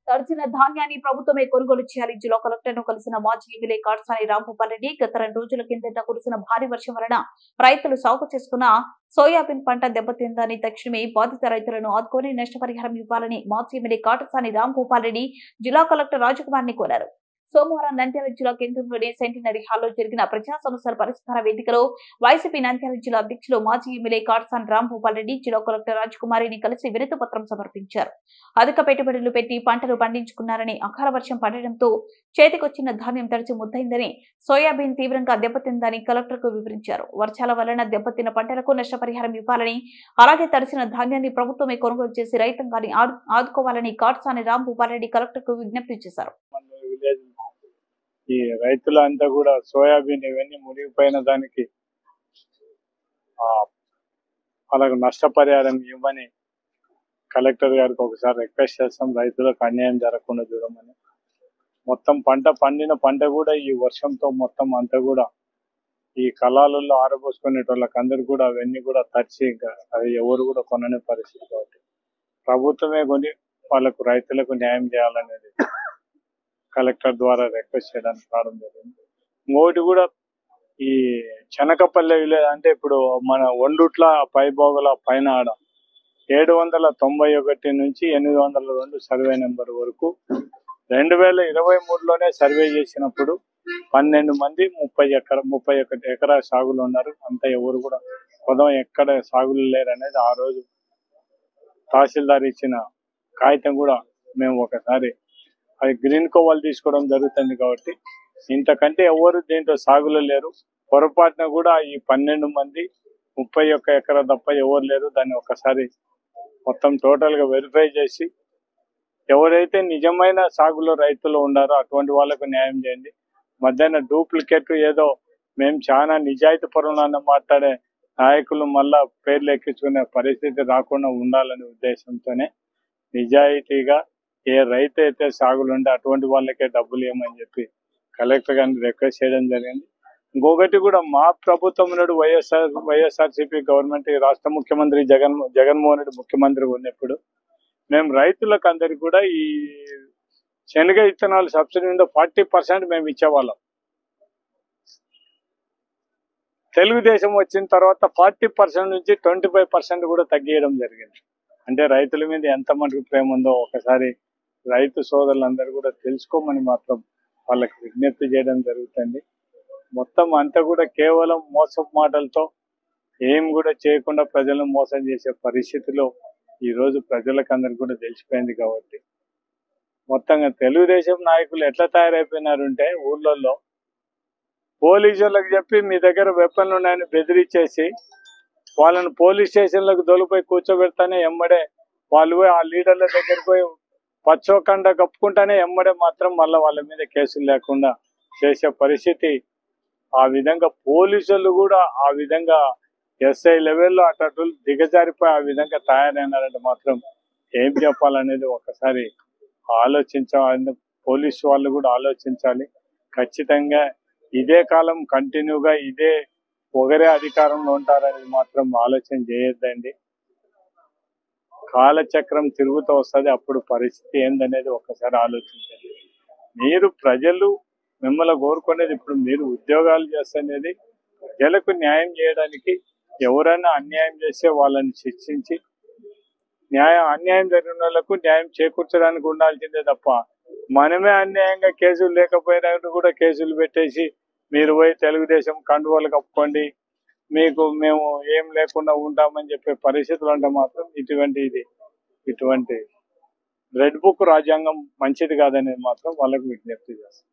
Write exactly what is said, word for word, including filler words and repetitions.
తడిచిన ధాన్యాన్ని ప్రభుత్వమే కొనుగోలు చేయాలి. జిల్లా కలెక్టర్ను కలిసిన మాజీ ఎమ్మెల్యే కాట్సాని రాంభూపాల్ రెడ్డి గత రెండు రోజుల కిందట కురిసిన భారీ వర్షం వలన రైతులు సాగు చేసుకున్న సోయాబీన్ పంట దెబ్బతిందని తక్షణమే బాధిత రైతులను ఆదుకొని నష్టపరిహారం ఇవ్వాలని మాజీ ఎమ్మెల్యే కాట్సాని రాంభూపాల్ రెడ్డి జిల్లా కలెక్టర్ రాజకుమార్ని కోరారు. సోమవారం నంద్యాల జిల్లా కేంద్రంలోని సెంటినరీ హాల్లో జరిగిన ప్రజా సమస్యల పరిష్కార వేదికలో వైసీపీ నంద్యాల జిల్లా అధ్యక్షులు మాజీ ఎమ్మెల్యే కాట్సాని రాంభూపాల్ రెడ్డి జిల్లా కలెక్టర్ రాజకుమారిని కలిసి వినతి పత్రం సమర్పించారు. అధిక పెట్టుబడులు పెట్టి పంటలు పండించుకున్నారని అకాల వర్షం పడడంతో చేతికొచ్చిన ధాన్యం తడిచి ముద్దైందని, సోయాబీన్ తీవ్రంగా దెబ్బతిందని కలెక్టర్కు వివరించారు. వర్షాల వలన దెబ్బతిన్న పంటలకు నష్టపరిహారం ఇవ్వాలని, అలాగే తడిసిన ధాన్యాన్ని ప్రభుత్వమే కొనుగోలు చేసి రైతాంగాన్ని ఆదుకోవాలని కాట్సాని రాంభూపాల్ రెడ్డి కలెక్టర్కు విజ్ఞప్తి చేశారు. ఈ రైతులంతా కూడా సోయాబీన్ ఇవన్నీ మునిగిపోయిన దానికి వాళ్ళకు నష్టపరిహారం ఇవ్వమని కలెక్టర్ గారికి ఒకసారి రిక్వెస్ట్ చేస్తాం. రైతులకు అన్యాయం జరగకుండా చూడమని. మొత్తం పంట పండిన పంట కూడా ఈ వర్షంతో మొత్తం అంతా కూడా ఈ కళాలలో ఆరబోసుకునే వాళ్ళకందరూ కూడా అవన్నీ కూడా తడిచి ఇంకా అవి ఎవరు కూడా కొననే పరిస్థితి. కాబట్టి ప్రభుత్వమే కొని వాళ్ళకు రైతులకు న్యాయం చేయాలనేది కలెక్టర్ ద్వారా రిక్వెస్ట్ చేయడానికి రావడం జరిగింది. ఇంకోటి కూడా ఈ చెనకపల్లె విలేజ్ అంటే ఇప్పుడు మన ఒండుట్ల పైబోగల పైన ఆడ ఏడు వందల తొంభై ఒకటి నుంచి ఎనిమిది వందల రెండు సర్వే నెంబర్ వరకు రెండు వేల ఇరవై మూడులోనే సర్వే చేసినప్పుడు పన్నెండు మంది ముప్పై ఎకర ముప్పై ఒకటి ఎకరా సాగులు ఉన్నారు. అంతా ఎవరు కూడా పొలం ఎక్కడ సాగులు లేరు అనేది ఆ రోజు తహసీల్దార్ ఇచ్చిన కాగితం కూడా మేము ఒకసారి అది గ్రీన్ కోవాలు తీసుకోవడం జరుగుతుంది. కాబట్టి ఇంతకంటే ఎవరు దీంట్లో సాగులో లేరు. పొరపాటున కూడా ఈ పన్నెండు మంది ముప్పై ఒక్క ఎకరా తప్ప ఎవరు లేరు. దాన్ని ఒకసారి మొత్తం టోటల్ గా వెరిఫై చేసి ఎవరైతే నిజమైన సాగులో రైతులు ఉండారో అటువంటి వాళ్ళకు న్యాయం చేయండి. మధ్యాహ్న డూప్లికేట్ ఏదో మేము చాలా నిజాయితీ పరులను మాట్లాడే నాయకులు మళ్ళా పేర్లు ఎక్కించుకునే పరిస్థితి రాకుండా ఉండాలనే ఉద్దేశంతోనే నిజాయితీగా ఏ రైతు అయితే సాగులు ఉంటే అటువంటి వాళ్ళకే డబ్బులు ఇవ్వమని చెప్పి కలెక్టర్ గారిని రిక్వెస్ట్ చేయడం జరిగింది. ఇంకొకటి కూడా మా ప్రభుత్వం నాడు వైఎస్ఆర్ వైఎస్ఆర్సీపీ గవర్నమెంట్ రాష్ట్ర ముఖ్యమంత్రి జగన్ జగన్మోహన్ రెడ్డి ముఖ్యమంత్రి ఉన్నప్పుడు మేము రైతులకు అందరికి కూడా ఈ శనగ విత్తనాలు సబ్సిడీ మీద ఫార్టీ పర్సెంట్ మేము ఇచ్చేవాళ్ళం. తెలుగుదేశం వచ్చిన తర్వాత ఫార్టీ పర్సెంట్ నుంచి ట్వంటీ ఫైవ్ పర్సెంట్ కూడా తగ్గియడం జరిగింది. అంటే రైతుల మీద ఎంత మటుకు ప్రేమ ఉందో ఒకసారి రైతు సోదరులందరూ కూడా తెలుసుకోమని మాత్రం వాళ్ళకి విజ్ఞప్తి చేయడం జరుగుతుంది. మొత్తం అంతా కూడా కేవలం మోసపు మాటలతో ఏం కూడా చేయకుండా ప్రజలను మోసం చేసే పరిస్థితిలో ఈ రోజు ప్రజలకు అందరికి కూడా తెలిసిపోయింది. కాబట్టి మొత్తంగా తెలుగుదేశం నాయకులు ఎట్లా తయారైపోయినారంటే ఊళ్ళల్లో పోలీసులకు చెప్పి మీ దగ్గర వెపన్లు ఉన్నాయని బెదిరించేసి వాళ్ళని పోలీస్ స్టేషన్లకు దొలిపోయి కూర్చోబెడతానే ఎమ్మడే వాళ్ళు పోయి ఆ లీడర్ల దగ్గరికి పోయి పచ్చోకండ కప్పుకుంటానే ఎమ్మడే మాత్రం మళ్ళీ వాళ్ళ మీద కేసులు లేకుండా చేసే పరిస్థితి. ఆ విధంగా పోలీసులు కూడా ఆ విధంగా ఎస్ఐ లెవెల్లో అటు దిగజారిపోయి ఆ విధంగా తయారైనారంటే మాత్రం ఏం చెప్పాలనేది ఒకసారి ఆలోచించాలి. పోలీసు వాళ్ళు కూడా ఆలోచించాలి. ఖచ్చితంగా ఇదే కాలం కంటిన్యూగా ఇదే ఒకరే అధికారంలో ఉంటారనేది మాత్రం ఆలోచన చేయొద్దండి. కాలచక్రం తిరుగుతూ వస్తుంది. అప్పుడు పరిస్థితి ఏందనేది ఒక్కసారి ఆలోచించండి. మీరు ప్రజలు మిమ్మల్ని కోరుకునేది ఇప్పుడు మీరు ఉద్యోగాలు చేస్తున్నది ప్రజలకు న్యాయం చేయడానికి. ఎవరైనా అన్యాయం చేస్తే వాళ్ళని శిక్షించి న్యాయం అన్యాయం జరిగిన వాళ్ళకు న్యాయం చేకూర్చడానికి ఉండాల్సిందే తప్ప మనమే అన్యాయంగా కేసులు లేకపోయినా కూడా కేసులు పెట్టేసి మీరు పోయి తెలుగుదేశం కండువాలు కప్పుకోండి మీకు మేము ఏం లేకుండా ఉంటామని చెప్పే పరిస్థితులు అంటే మాత్రం ఇటువంటి ఇది ఇటువంటి రెడ్ బుక్ రాజ్యాంగం మంచిది కాదనేది మాత్రం వాళ్ళకు విజ్ఞప్తి చేస్తాం.